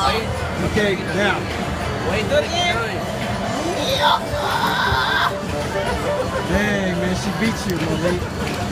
Okay, now. Wait, do it again. Dang, man, she beat you, Malik.